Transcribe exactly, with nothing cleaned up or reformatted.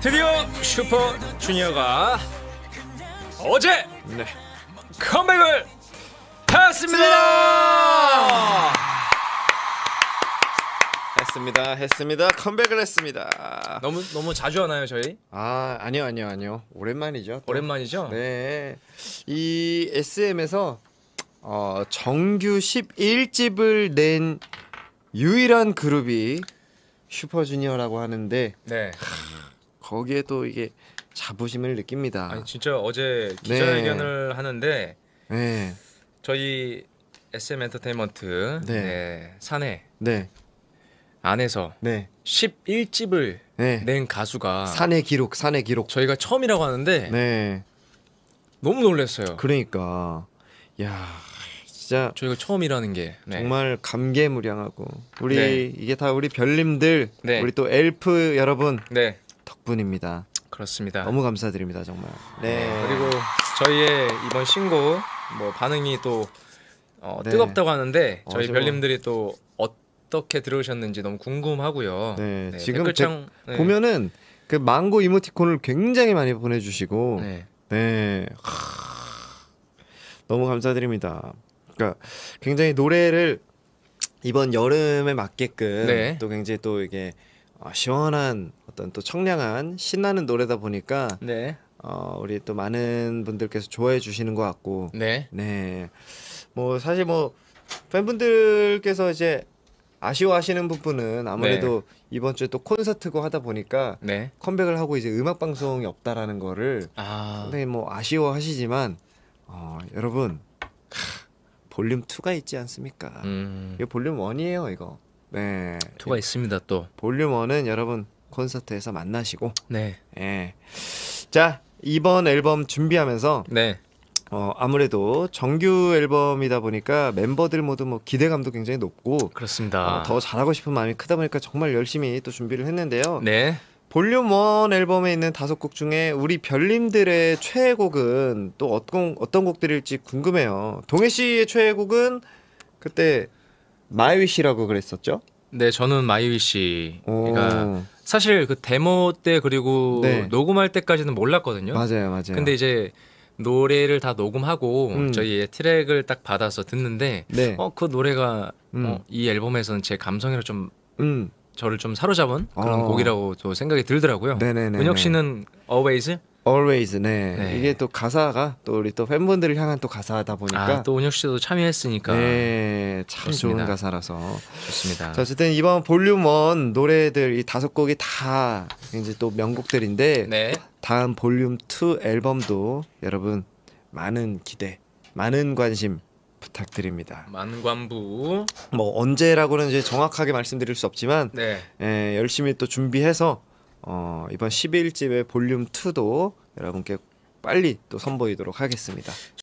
드디어 슈퍼주니어가 어제 네. 컴백을 했습니다. 했습니다. 했습니다. 컴백을 했습니다. 너무 너무 자주 하나요 저희? 아 아니요 아니요 아니요. 오랜만이죠. 또. 오랜만이죠? 네. 이 에스엠에서 어, 정규 십일 집을 낸 유일한 그룹이 슈퍼주니어라고 하는데 네. 거기에 또 이게 자부심을 느낍니다. 아니 진짜 어제 기자회견을 네. 하는데 네. 저희 에스엠 엔터테인먼트 네. 네, 사내 네. 안에서 네. 십일 집을 네. 낸 가수가 사내 기록, 사내 기록. 저희가 처음이라고 하는데 네. 너무 놀랐어요. 그러니까 야 진짜 저희가 처음이라는 게 네. 정말 감개무량하고 우리 네. 이게 다 우리 별님들 네. 우리 또 엘프 여러분 네. 덕분입니다. 그렇습니다. 너무 감사드립니다 정말. 네. 그리고 저희의 이번 신곡 뭐 반응이 또 어, 네. 뜨겁다고 하는데 저희 어, 별님들이 또 어떻게 들으셨는지 너무 궁금하고요. 네, 네, 지금 댓글창 데, 네. 보면은 그 망고 이모티콘을 굉장히 많이 보내주시고 네. 네. 하, 너무 감사드립니다. 그러니까 굉장히 노래를 이번 여름에 맞게끔 네. 또 굉장히 또 이게 시원한 어떤 또 청량한 신나는 노래다 보니까 네. 어, 우리 또 많은 분들께서 좋아해 주시는 것 같고 네. 네. 뭐 사실 뭐 팬분들께서 이제 아쉬워하시는 부분은 아무래도 네. 이번 주에 또 콘서트고 하다 보니까 네. 컴백을 하고 이제 음악 방송이 없다라는 거를 아. 상당히 뭐 아쉬워하시지만 어, 여러분 하, 볼륨 투가 있지 않습니까? 음. 이거 볼륨 원이에요 이거. 네. 투가 있습니다 또. 볼륨 원은 여러분 콘서트에서 만나시고. 네. 네. 자 이번 앨범 준비하면서. 네. 어, 아무래도 정규 앨범이다 보니까 멤버들 모두 뭐 기대감도 굉장히 높고 그렇습니다. 어, 더 잘하고 싶은 마음이 크다 보니까 정말 열심히 또 준비를 했는데요. 네. 볼륨 원 앨범에 있는 다섯 곡 중에 우리 별님들의 최애곡은 또 어떤 어떤 곡들일지 궁금해요. 동해 씨의 최애곡은 그때 마이위시라고 그랬었죠? 네, 저는 마이위시. 그러니까 사실 그 데모 때 그리고 네. 녹음할 때까지는 몰랐거든요. 맞아요, 맞아요. 근데 이제 노래를 다 녹음하고 음. 저희 트랙을 딱 받아서 듣는데 네. 어, 그 노래가 음. 어, 이 앨범에서는 제 감성이랑 좀 음. 저를 좀 사로잡은 그런 어. 곡이라고 또 생각이 들더라고요. 네네네. 은혁 씨는 Always? Always, 네. 네. 이게 또 가사가 또 우리 또 팬분들을 향한 또 가사다 보니까 아, 또 은혁 씨도 참여했으니까 네, 참 그렇습니다. 좋은 가사라서 좋습니다. 자, 어쨌든 이번 볼륨 원 노래들 이 다섯 곡이 다 이제 또 명곡들인데 네. 다음 볼륨 투 앨범도 여러분 많은 기대, 많은 관심 부탁드립니다. 만관부. 뭐 언제라고는 이제 정확하게 말씀드릴 수 없지만 네. 예, 열심히 또 준비해서 어, 이번 십일 집의 볼륨 투도 여러분께 빨리 또 선보이도록 하겠습니다.